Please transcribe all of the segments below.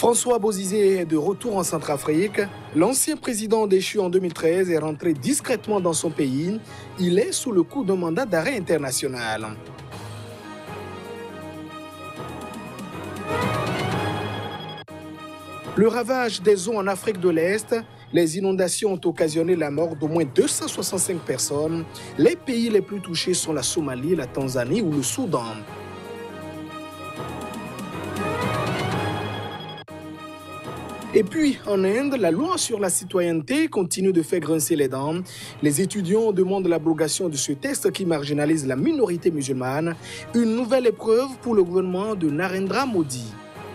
François Bozizé est de retour en Centrafrique. L'ancien président déchu en 2013 est rentré discrètement dans son pays. Il est sous le coup d'un mandat d'arrêt international. Le ravage des eaux en Afrique de l'Est, les inondations ont occasionné la mort d'au moins 265 personnes. Les pays les plus touchés sont la Somalie, la Tanzanie ou le Soudan. Et puis, en Inde, la loi sur la citoyenneté continue de faire grincer les dents. Les étudiants demandent l'abrogation de ce texte qui marginalise la minorité musulmane. Une nouvelle épreuve pour le gouvernement de Narendra Modi.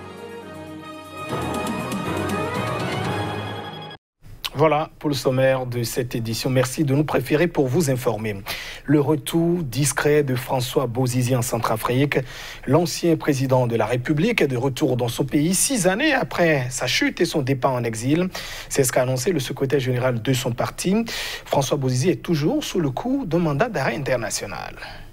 Voilà pour le sommaire de cette édition. Merci de nous préférer pour vous informer. Le retour discret de François Bozizé en Centrafrique. L'ancien président de la République est de retour dans son pays 6 années après sa chute et son départ en exil. C'est ce qu'a annoncé le secrétaire général de son parti. François Bozizé est toujours sous le coup d'un mandat d'arrêt international.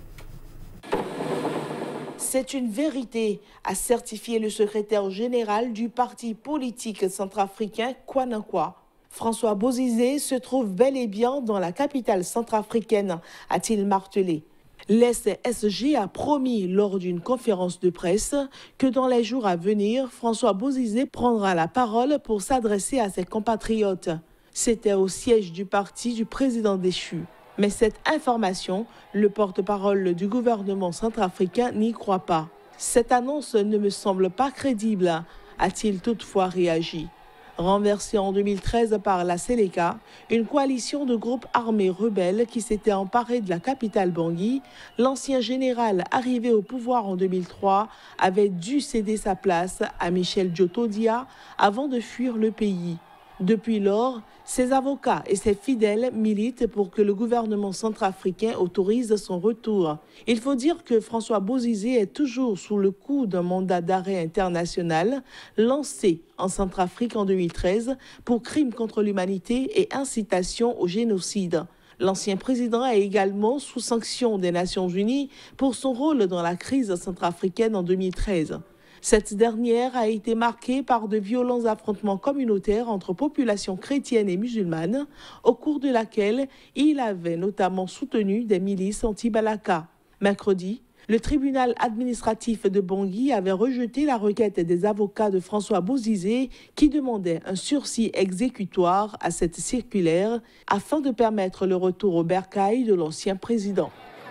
C'est une vérité, a certifié le secrétaire général du parti politique centrafricain Kwanankwa. François Bozizé se trouve bel et bien dans la capitale centrafricaine, a-t-il martelé. L'SSG a promis lors d'une conférence de presse que dans les jours à venir, François Bozizé prendra la parole pour s'adresser à ses compatriotes. C'était au siège du parti du président déchu. Mais cette information, le porte-parole du gouvernement centrafricain n'y croit pas. Cette annonce ne me semble pas crédible, a-t-il toutefois réagi. Renversé en 2013 par la Seleka, une coalition de groupes armés rebelles qui s'était emparée de la capitale Bangui, l'ancien général arrivé au pouvoir en 2003 avait dû céder sa place à Michel Djotodia avant de fuir le pays. Depuis lors, ses avocats et ses fidèles militent pour que le gouvernement centrafricain autorise son retour. Il faut dire que François Bozizé est toujours sous le coup d'un mandat d'arrêt international lancé en Centrafrique en 2013 pour crimes contre l'humanité et incitation au génocide. L'ancien président est également sous sanction des Nations Unies pour son rôle dans la crise centrafricaine en 2013. Cette dernière a été marquée par de violents affrontements communautaires entre populations chrétiennes et musulmanes, au cours de laquelle il avait notamment soutenu des milices anti-Balaka. Mercredi, le tribunal administratif de Bangui avait rejeté la requête des avocats de François Bozizé qui demandait un sursis exécutoire à cette circulaire afin de permettre le retour au bercail de l'ancien président.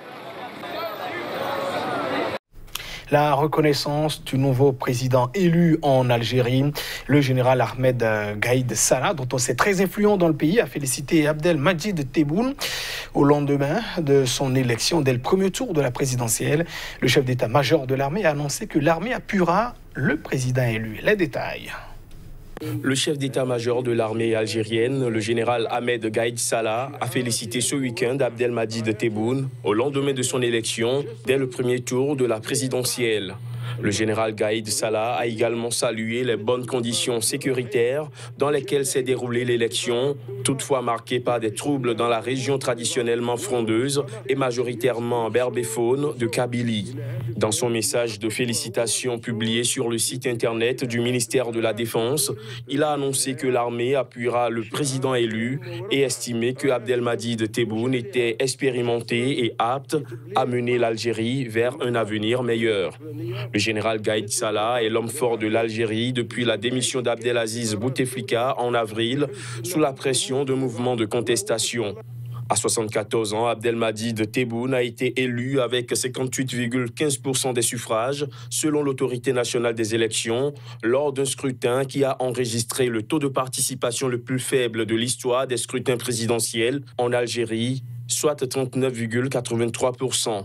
La reconnaissance du nouveau président élu en Algérie, le général Ahmed Gaïd Salah, dont on sait très influent dans le pays, a félicité Abdelmadjid Tebboune au lendemain de son élection dès le premier tour de la présidentielle. Le chef d'état-major de l'armée a annoncé que l'armée appuiera le président élu. Les détails. Le chef d'état-major de l'armée algérienne, le général Ahmed Gaïd Salah, a félicité ce week-end Abdelmadjid Tebboune au lendemain de son élection dès le premier tour de la présidentielle. Le général Gaïd Salah a également salué les bonnes conditions sécuritaires dans lesquelles s'est déroulée l'élection, toutefois marquée par des troubles dans la région traditionnellement frondeuse et majoritairement berbéfaune de Kabylie. Dans son message de félicitations publié sur le site internet du ministère de la Défense, il a annoncé que l'armée appuiera le président élu et estimé que Abdelmadjid Tebboune était expérimenté et apte à mener l'Algérie vers un avenir meilleur. Le général Gaïd Salah est l'homme fort de l'Algérie depuis la démission d'Abdelaziz Bouteflika en avril, sous la pression de mouvements de contestation. À 74 ans, Abdelmadjid Tebboune a été élu avec 58,15% des suffrages, selon l'autorité nationale des élections, lors d'un scrutin qui a enregistré le taux de participation le plus faible de l'histoire des scrutins présidentiels en Algérie, soit 39,83%.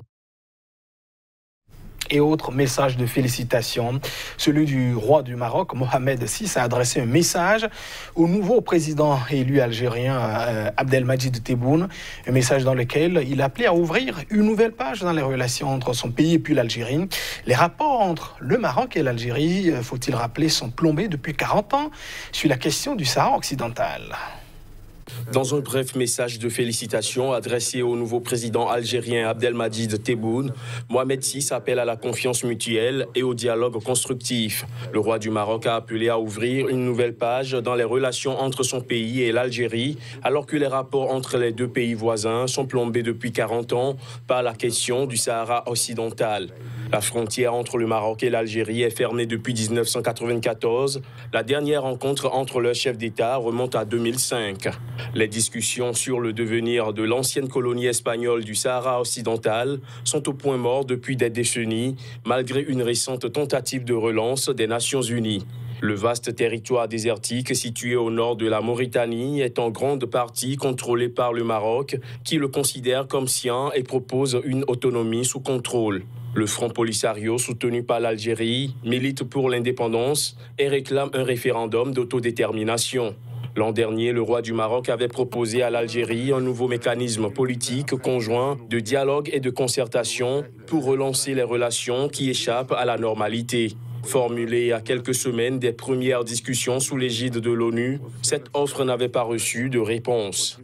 Et autre message de félicitations, celui du roi du Maroc, Mohamed VI, a adressé un message au nouveau président élu algérien, Abdelmadjid Tebboune, un message dans lequel il appelait à ouvrir une nouvelle page dans les relations entre son pays et puis l'Algérie. Les rapports entre le Maroc et l'Algérie, faut-il rappeler, sont plombés depuis 40 ans sur la question du Sahara occidental. Dans un bref message de félicitations adressé au nouveau président algérien Abdelmadjid Tebboune, Mohamed VI appelle à la confiance mutuelle et au dialogue constructif. Le roi du Maroc a appelé à ouvrir une nouvelle page dans les relations entre son pays et l'Algérie, alors que les rapports entre les deux pays voisins sont plombés depuis 40 ans par la question du Sahara occidental. La frontière entre le Maroc et l'Algérie est fermée depuis 1994. La dernière rencontre entre leurs chefs d'État remonte à 2005. Les discussions sur le devenir de l'ancienne colonie espagnole du Sahara occidental sont au point mort depuis des décennies, malgré une récente tentative de relance des Nations Unies. Le vaste territoire désertique situé au nord de la Mauritanie est en grande partie contrôlé par le Maroc, qui le considère comme sien et propose une autonomie sous contrôle. Le Front Polisario, soutenu par l'Algérie, milite pour l'indépendance et réclame un référendum d'autodétermination. L'an dernier, le roi du Maroc avait proposé à l'Algérie un nouveau mécanisme politique conjoint de dialogue et de concertation pour relancer les relations qui échappent à la normalité. Formulée à quelques semaines des premières discussions sous l'égide de l'ONU, cette offre n'avait pas reçu de réponse.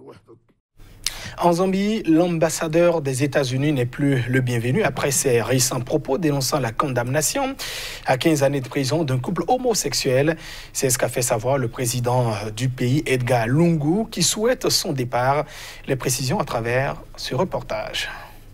En Zambie, l'ambassadeur des États-Unis n'est plus le bienvenu après ses récents propos dénonçant la condamnation à 15 années de prison d'un couple homosexuel. C'est ce qu'a fait savoir le président du pays, Edgar Lungu, qui souhaite son départ. Les précisions à travers ce reportage.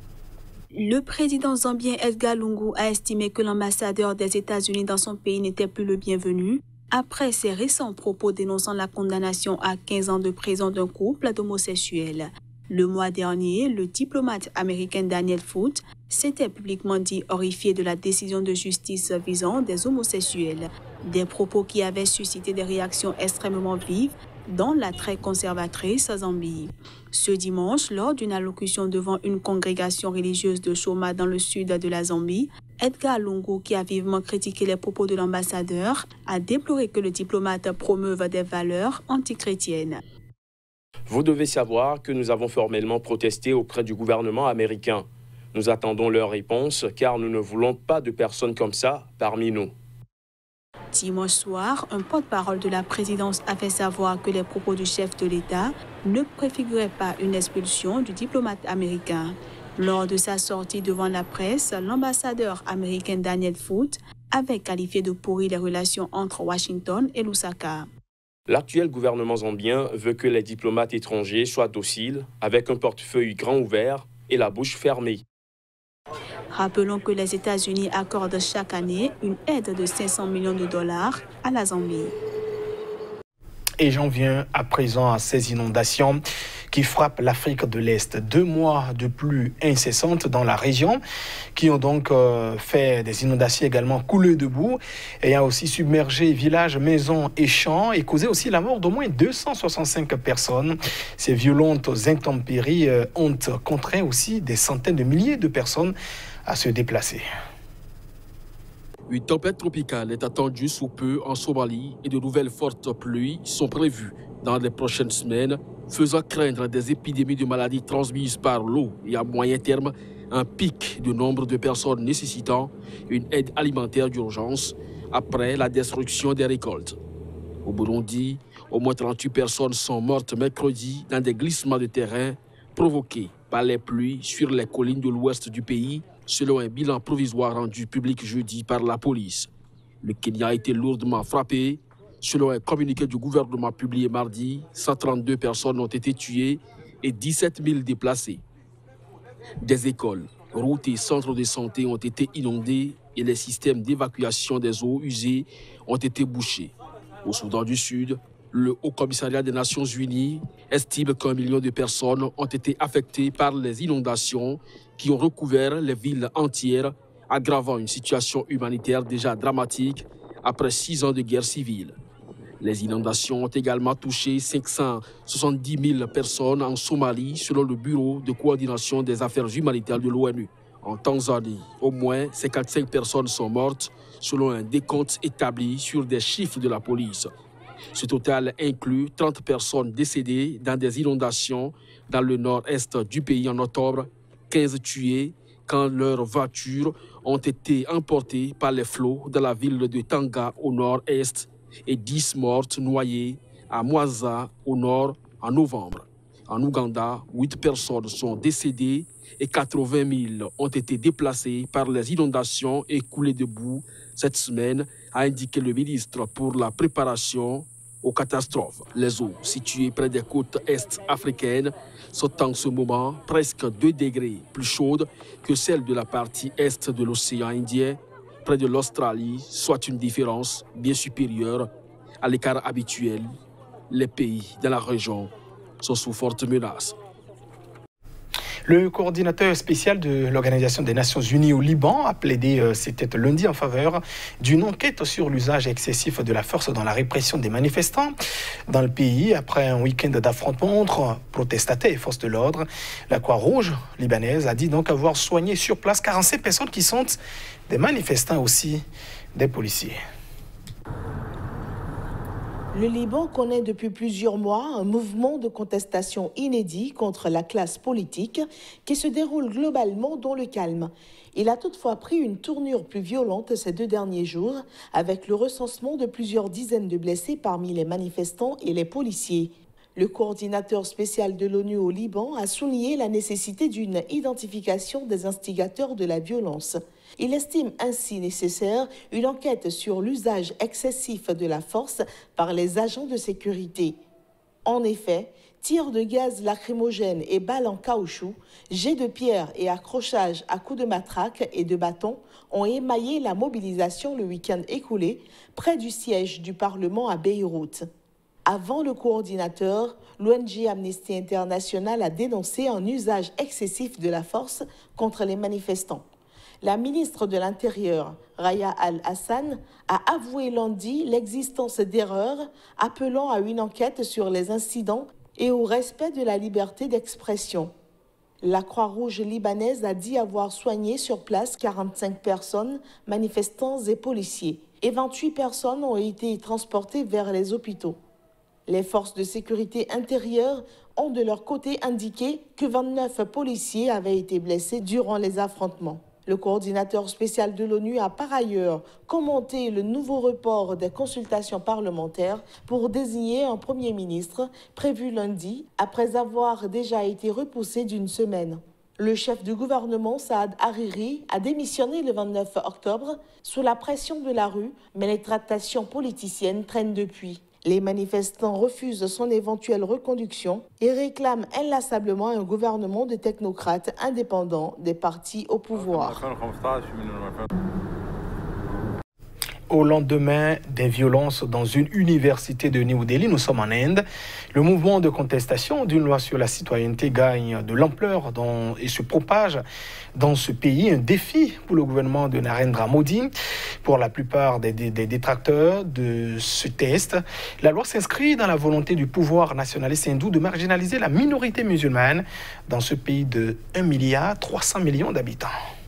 Le président zambien Edgar Lungu a estimé que l'ambassadeur des États-Unis dans son pays n'était plus le bienvenu après ses récents propos dénonçant la condamnation à 15 ans de prison d'un couple d'homosexuels. Le mois dernier, le diplomate américain Daniel Foote s'était publiquement dit horrifié de la décision de justice visant des homosexuels, des propos qui avaient suscité des réactions extrêmement vives dans la très conservatrice Zambie. Ce dimanche, lors d'une allocution devant une congrégation religieuse de Choma dans le sud de la Zambie, Edgar Lungu, qui a vivement critiqué les propos de l'ambassadeur, a déploré que le diplomate promeuve des valeurs antichrétiennes. Vous devez savoir que nous avons formellement protesté auprès du gouvernement américain. Nous attendons leur réponse car nous ne voulons pas de personnes comme ça parmi nous. Dimanche soir, un porte-parole de la présidence a fait savoir que les propos du chef de l'État ne préfiguraient pas une expulsion du diplomate américain. Lors de sa sortie devant la presse, l'ambassadeur américain Daniel Foote avait qualifié de pourri les relations entre Washington et Lusaka. L'actuel gouvernement zambien veut que les diplomates étrangers soient dociles, avec un portefeuille grand ouvert et la bouche fermée. Rappelons que les États-Unis accordent chaque année une aide de 500 millions de dollars à la Zambie. Et j'en viens à présent à ces inondations qui frappent l'Afrique de l'Est. 2 mois de pluie incessantes dans la région qui ont donc fait des inondations également coulées de boue, ayant aussi submergé villages, maisons et champs et causé aussi la mort d'au moins 265 personnes. Ces violentes intempéries ont contraint aussi des centaines de milliers de personnes à se déplacer. Une tempête tropicale est attendue sous peu en Somalie et de nouvelles fortes pluies sont prévues dans les prochaines semaines, faisant craindre des épidémies de maladies transmises par l'eau et à moyen terme un pic de nombre de personnes nécessitant une aide alimentaire d'urgence après la destruction des récoltes. Au Burundi, au moins 38 personnes sont mortes mercredi dans des glissements de terrain provoqués par les pluies sur les collines de l'ouest du pays, selon un bilan provisoire rendu public jeudi par la police. Le Kenya a été lourdement frappé. Selon un communiqué du gouvernement publié mardi, 132 personnes ont été tuées et 17 000 déplacées. Des écoles, routes et centres de santé ont été inondés et les systèmes d'évacuation des eaux usées ont été bouchés. Au Soudan du Sud, le Haut Commissariat des Nations Unies estime qu'1 million de personnes ont été affectées par les inondations qui ont recouvert les villes entières, aggravant une situation humanitaire déjà dramatique après 6 ans de guerre civile. Les inondations ont également touché 570 000 personnes en Somalie, selon le Bureau de coordination des affaires humanitaires de l'ONU. En Tanzanie, au moins 55 personnes sont mortes, selon un décompte établi sur des chiffres de la police. Ce total inclut 30 personnes décédées dans des inondations dans le nord-est du pays en octobre, 15 tuées quand leurs voitures ont été emportées par les flots dans la ville de Tanga au nord-est et 10 mortes noyées à Mwanza au nord en novembre. En Ouganda, 8 personnes sont décédées et 80 000 ont été déplacées par les inondations et coulées de boue cette semaine, a indiqué le ministre pour la préparation aux catastrophes. Les eaux situées près des côtes est africaines sont en ce moment presque 2 degrés plus chaudes que celles de la partie est de l'océan Indien, près de l'Australie, soit une différence bien supérieure à l'écart habituel. Les pays de la région sont sous forte menace. Le coordinateur spécial de l'Organisation des Nations Unies au Liban a plaidé, c'était lundi, en faveur d'une enquête sur l'usage excessif de la force dans la répression des manifestants dans le pays après un week-end d'affrontements entre protestataires et forces de l'ordre. La Croix-Rouge libanaise a dit donc avoir soigné sur place 47 personnes qui sont des manifestants aussi, des policiers. Le Liban connaît depuis plusieurs mois un mouvement de contestation inédit contre la classe politique qui se déroule globalement dans le calme. Il a toutefois pris une tournure plus violente ces 2 derniers jours avec le recensement de plusieurs dizaines de blessés parmi les manifestants et les policiers. Le coordinateur spécial de l'ONU au Liban a souligné la nécessité d'une identification des instigateurs de la violence. Il estime ainsi nécessaire une enquête sur l'usage excessif de la force par les agents de sécurité. En effet, tirs de gaz lacrymogène et balles en caoutchouc, jets de pierre et accrochages à coups de matraque et de bâton ont émaillé la mobilisation le week-end écoulé près du siège du Parlement à Beyrouth. Avant le coordinateur, l'ONG Amnesty International a dénoncé un usage excessif de la force contre les manifestants. La ministre de l'Intérieur, Raya Al-Hassan, a avoué lundi l'existence d'erreurs, appelant à une enquête sur les incidents et au respect de la liberté d'expression. La Croix-Rouge libanaise a dit avoir soigné sur place 45 personnes, manifestants et policiers, et 28 personnes ont été transportées vers les hôpitaux. Les forces de sécurité intérieure ont de leur côté indiqué que 29 policiers avaient été blessés durant les affrontements. Le coordinateur spécial de l'ONU a par ailleurs commenté le nouveau report des consultations parlementaires pour désigner un Premier ministre prévu lundi après avoir déjà été repoussé d'1 semaine. Le chef du gouvernement, Saad Hariri, a démissionné le 29 octobre sous la pression de la rue, mais les tractations politiciennes traînent depuis. Les manifestants refusent son éventuelle reconduction et réclament inlassablement un gouvernement de technocrates indépendants des partis au pouvoir. Au lendemain des violences dans une université de New Delhi, nous sommes en Inde. Le mouvement de contestation d'une loi sur la citoyenneté gagne de l'ampleur et se propage dans ce pays. Un défi pour le gouvernement de Narendra Modi. Pour la plupart des détracteurs de ce texte, la loi s'inscrit dans la volonté du pouvoir nationaliste hindou de marginaliser la minorité musulmane dans ce pays de 1,3 milliard d'habitants.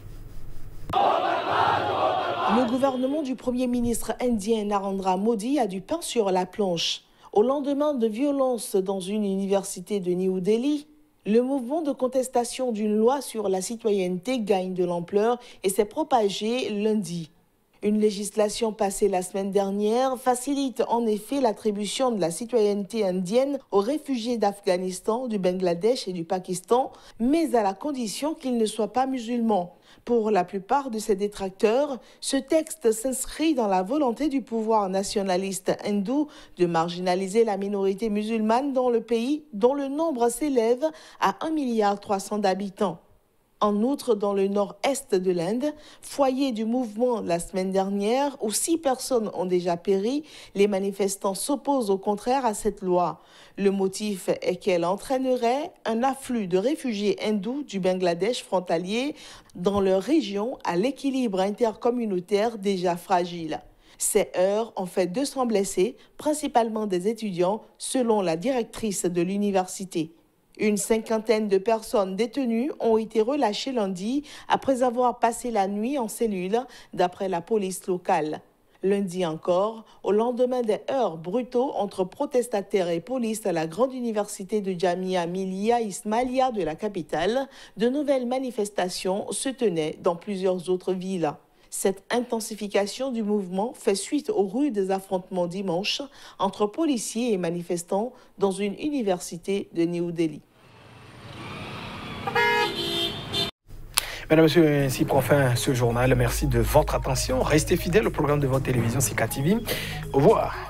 Le gouvernement du Premier ministre indien Narendra Modi a du pain sur la planche. Au lendemain de violences dans une université de New Delhi, le mouvement de contestation d'une loi sur la citoyenneté gagne de l'ampleur et s'est propagé lundi. Une législation passée la semaine dernière facilite en effet l'attribution de la citoyenneté indienne aux réfugiés d'Afghanistan, du Bangladesh et du Pakistan, mais à la condition qu'ils ne soient pas musulmans. Pour la plupart de ces détracteurs, ce texte s'inscrit dans la volonté du pouvoir nationaliste hindou de marginaliser la minorité musulmane dans le pays, dont le nombre s'élève à 1,3 milliard d'habitants. En outre, dans le nord-est de l'Inde, foyer du mouvement la semaine dernière, où 6 personnes ont déjà péri, les manifestants s'opposent au contraire à cette loi. Le motif est qu'elle entraînerait un afflux de réfugiés hindous du Bangladesh frontalier dans leur région à l'équilibre intercommunautaire déjà fragile. Ces heurts ont fait 200 blessés, principalement des étudiants, selon la directrice de l'université. Une 50aine de personnes détenues ont été relâchées lundi après avoir passé la nuit en cellule, d'après la police locale. Lundi encore, au lendemain des heurts brutaux entre protestataires et police à la grande université de Jamia Millia Ismailia de la capitale, de nouvelles manifestations se tenaient dans plusieurs autres villes. Cette intensification du mouvement fait suite aux rudes affrontements dimanche entre policiers et manifestants dans une université de New Delhi. Mesdames et messieurs, ainsi prend fin ce journal. Merci de votre attention. Restez fidèles au programme de votre télévision Sika TV. Au revoir.